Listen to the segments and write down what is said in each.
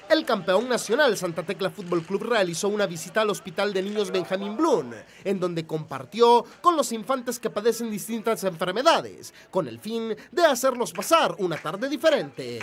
El campeón nacional Santa Tecla Fútbol Club realizó una visita al Hospital de Niños Benjamín Blum, en donde compartió con los infantes que padecen distintas enfermedades, con el fin de hacerlos pasar una tarde diferente.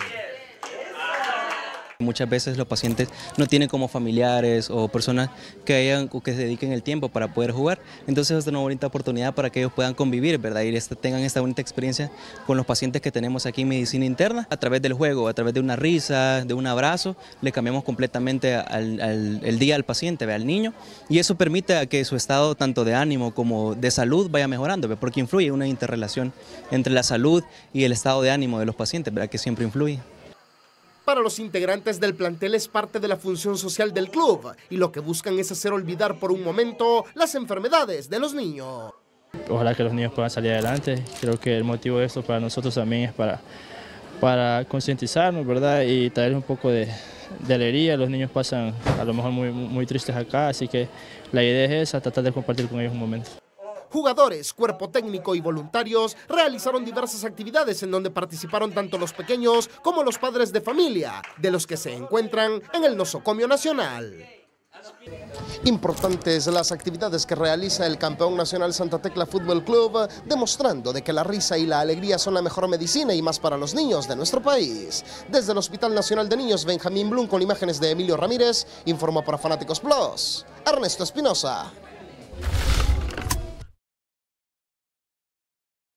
Muchas veces los pacientes no tienen como familiares o personas que se dediquen el tiempo para poder jugar, entonces es una bonita oportunidad para que ellos puedan convivir, ¿verdad? Y tengan esta bonita experiencia con los pacientes que tenemos aquí en medicina interna. A través del juego, a través de una risa, de un abrazo, le cambiamos completamente el día al paciente, al niño, y eso permite a que su estado tanto de ánimo como de salud vaya mejorando, ¿verdad? Porque influye una interrelación entre la salud y el estado de ánimo de los pacientes, ¿verdad? Que siempre influye. Para los integrantes del plantel es parte de la función social del club y lo que buscan es hacer olvidar por un momento las enfermedades de los niños. Ojalá que los niños puedan salir adelante. Creo que el motivo de esto para nosotros también es para concientizarnos, ¿verdad? Y traer un poco de alegría. Los niños pasan a lo mejor muy tristes acá, así que la idea es esa, tratar de compartir con ellos un momento. Jugadores, cuerpo técnico y voluntarios realizaron diversas actividades en donde participaron tanto los pequeños como los padres de familia, de los que se encuentran en el nosocomio nacional. Importantes las actividades que realiza el campeón nacional Santa Tecla Fútbol Club, demostrando de que la risa y la alegría son la mejor medicina y más para los niños de nuestro país. Desde el Hospital Nacional de Niños Benjamín Blum, con imágenes de Emilio Ramírez, informó para Fanáticos Plus, Ernesto Espinosa.